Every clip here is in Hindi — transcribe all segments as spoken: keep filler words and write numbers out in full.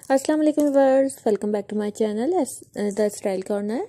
अस्सलाम वालेकुम viewers, welcome back to my channel the style corner.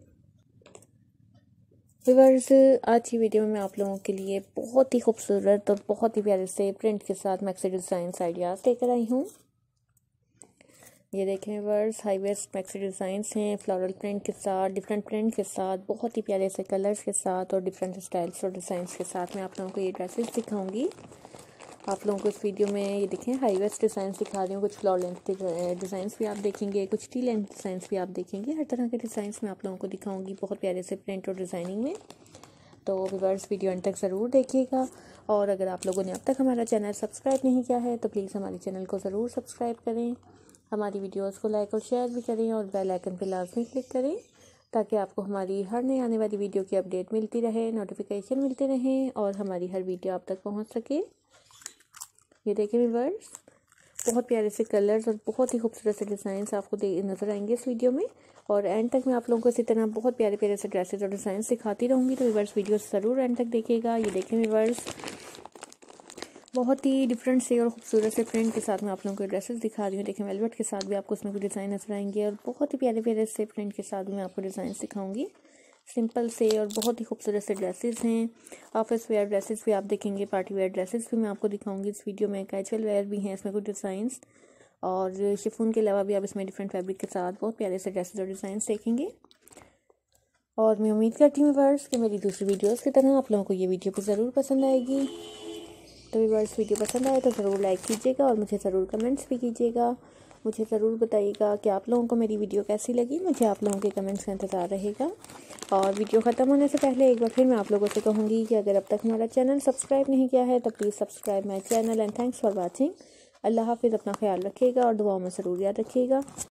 Viewers, आज की वीडियो में मैं आप लोगों के लिए बहुत ही खूबसूरत और बहुत ही प्यारे से प्रिंट के साथ मैक्सी डिज़ाइन आइडियाज़ लेकर आई हूँ। ये देखें viewers, high waist maxi designs हैं फ्लोरल प्रिंट के साथ, डिफरेंट प्रिंट के साथ, बहुत ही प्यारे से कलर्स के साथ और डिफरेंट स्टाइल्स और डिज़ाइंस के साथ मैं आप लोगों को ये ड्रेसेस दिखाऊंगी। आप लोगों को इस वीडियो में ये देखें हाई वेस्ट डिज़ाइन दिखा रही हूँ, कुछ फ्लोर लेंथ डिज़ाइंस भी आप देखेंगे, कुछ टी लेंथ डिज़ाइंस भी आप देखेंगे। हर तरह के डिज़ाइंस मैं आप लोगों को दिखाऊंगी बहुत प्यारे से प्रिंट और डिज़ाइनिंग में। तो व्यूअर्स, वीडियो अंत तक ज़रूर देखिएगा। और अगर आप लोगों ने अब तक हमारा चैनल सब्सक्राइब नहीं किया है तो प्लीज़ हमारे चैनल को ज़रूर सब्सक्राइब करें, हमारी वीडियोज़ को लाइक और शेयर भी करें और बेल आइकन पर लाजमी क्लिक करें ताकि आपको हमारी हर नई आने वाली वीडियो की अपडेट मिलती रहे, नोटिफिकेशन मिलते रहें और हमारी हर वीडियो आप तक पहुँच सके। ये देखें व्यूअर्स, बहुत प्यारे से कलर्स और बहुत ही खूबसूरत से डिज़ाइंस आपको नज़र आएंगे इस वीडियो में। और एंड तक मैं आप लोगों को इसी तरह बहुत प्यारे प्यारे से ड्रेसेस और डिज़ाइंस दिखाती रहूँगी, तो व्यूअर्स वीडियो ज़रूर एंड तक देखिएगा। ये देखें व्यूअर्स, बहुत ही डिफरेंट से और खूबसूरत से प्रिंट के साथ मैं आप लोगों को ड्रेसेस दिखा रही हूँ। देखें वेलवेट के साथ भी आपको उसमें कुछ डिज़ाइन नजर आएंगे और बहुत ही प्यारे प्यारे से प्रिंट के साथ भी मैं आपको डिज़ाइन दिखाऊंगी। सिंपल से और बहुत ही खूबसूरत से ड्रेसेस हैं। ऑफिस वेयर ड्रेसेस भी आप देखेंगे, पार्टी वेयर ड्रेसेस भी मैं आपको दिखाऊंगी इस वीडियो में। कैजुअल वेयर भी हैं इसमें कुछ डिज़ाइंस, और शिफॉन के अलावा भी आप इसमें डिफरेंट फैब्रिक के साथ बहुत प्यारे से ड्रेसेस और डिज़ाइन देखेंगे। और मैं उम्मीद करती हूँ व्यूअर्स कि मेरी दूसरी वीडियोज़ की तरह आप लोगों को ये वीडियो भी ज़रूर पसंद आएगी। तो व्यूअर्स, वीडियो पसंद आए तो ज़रूर लाइक कीजिएगा और मुझे ज़रूर कमेंट्स भी कीजिएगा। मुझे ज़रूर बताइएगा कि आप लोगों को मेरी वीडियो कैसी लगी। मुझे आप लोगों के कमेंट्स का इंतज़ार रहेगा। और वीडियो ख़त्म होने से पहले एक बार फिर मैं आप लोगों से कहूँगी कि अगर अब तक हमारा चैनल सब्सक्राइब नहीं किया है तो please subscribe my channel and thanks for watching. अल्लाह हाफिज़, अपना ख्याल रखिएगा और दुआओं में ज़रूर याद रखिएगा।